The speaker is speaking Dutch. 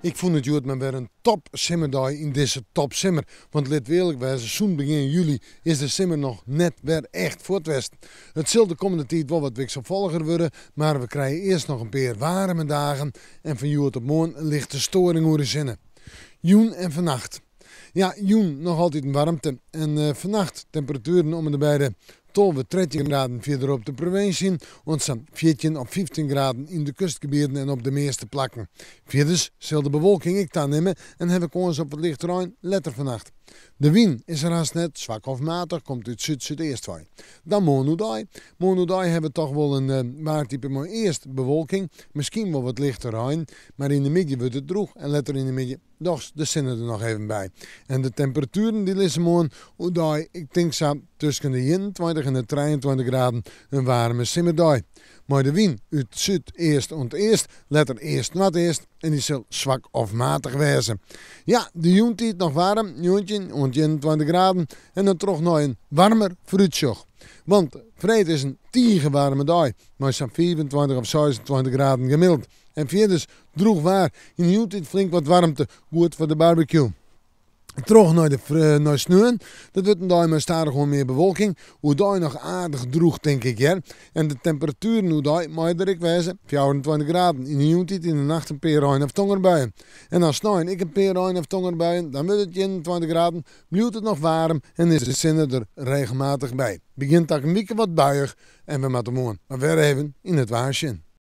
Ik vond het goed maar weer een top simmerdag in deze top simmer. Want let eerlijk wezen, zo'n begin juli is de simmer nog net weer echt voor het westen. Het zal de komende tijd wel wat wisselvalliger worden, maar we krijgen eerst nog een paar warme dagen. En van juist op morgen ligt de storing over de zinnen. Joen en vannacht. Ja, joen nog altijd een warmte. En vannacht temperaturen om en bij de 12 tot 13 graden verder op de provincie. Ontstaan 14 of 15 graden in de kustgebieden en op de meeste plakken. Verder zal de bewolking ik aannemen en heb ik kans op wat licht ruim letter vannacht. De wind is er haast net, zwak of matig, komt uit zuid-zuidoost van. Dan Monudai. Monudai hebben we toch wel een waartype, maar eerst bewolking. Misschien wel wat lichter ruim, maar in de middag wordt het droog en letter in de middag, doch de zinnen er nog even bij. En de temperaturen die liggen morgen, ik denk zo tussen de 21 en de 23 graden een warme simmerdag. Maar de wind uit zuid-eerst en eerst, letter eerst naar eerst en die zal zwak of matig wezen. Ja, de joentijd nog warm, joontje, 21 graden en dan toch nog een warmer fruitsjoch. Want vrijdag is een warme dag, maar zo'n 25 of 26 graden gemiddeld. En verder droeg waar, in de joentijd flink wat warmte, goed voor de barbecue. Terug naar sneeuw. Dat wordt een dag maar stadig gewoon meer bewolking. Hoe daar nog aardig droeg, denk ik. Ja. En de temperatuur nu daar, maar ik wijzen, 24 graden. In de joentijd in de nacht een paar rein of tongerbuien. En als ik een paar rein of tongerbuien, dan wordt het 21 graden. Blijft het nog warm en is de zinnen er regelmatig bij. Begint ook een week wat buiig en we moeten morgen maar weer even in het waarsje.